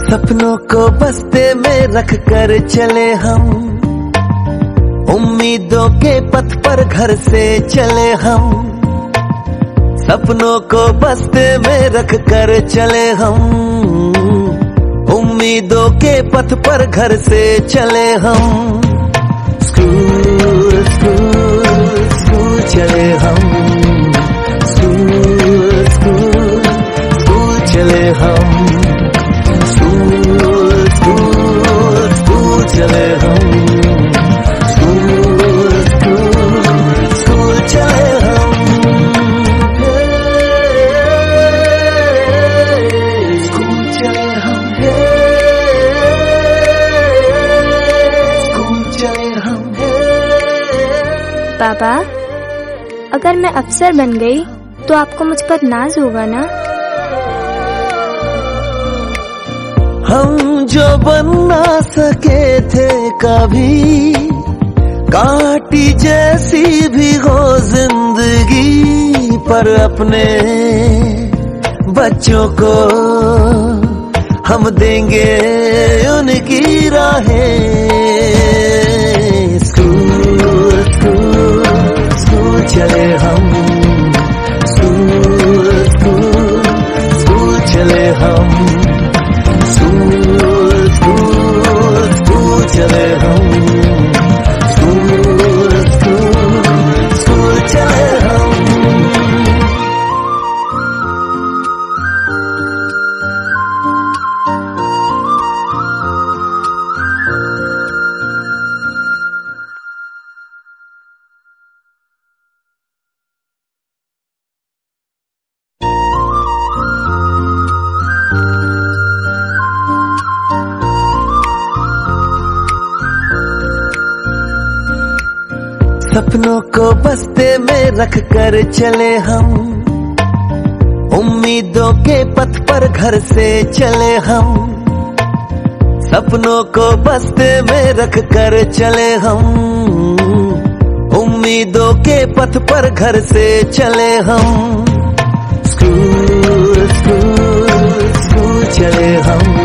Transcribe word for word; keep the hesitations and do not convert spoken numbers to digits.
सपनों को बस्ते में रख कर चले हम, उम्मीदों के पथ पर घर से चले हम। सपनों को बस्ते में रख कर चले हम, उम्मीदों के पथ पर घर से चले हम। स्कूल स्कूल स्कूल चले हम, स्कूल स्कूल स्कूल चले हम, स्कूल स्कूल स्कूल चले हम, स्कूल स्कूल स्कूल चले हम। स्कूल चले हम, स्कूल चले हम। पापा, अगर मैं अफसर बन गई तो आपको मुझ पर नाज होगा ना? हम जो बन ना सके थे कभी, काटी जैसी भी हो जिंदगी, पर अपने बच्चों को हम देंगे उनकी राहें। स्कूल स्कूल स्कूल चले हम, स्कूल स्कूल स्कूल चले हम, स्कूल स्कूल स्कूल चले हम, स्कूल स्कूल स्कूल चले हम। सपनों को बस्ते में रख कर चले हम, उम्मीदों के पथ पर घर से चले हम। सपनों को बस्ते में रख कर चले हम, उम्मीदों के पथ पर घर से चले हम। स्कूल स्कूल स्कूल चले हम,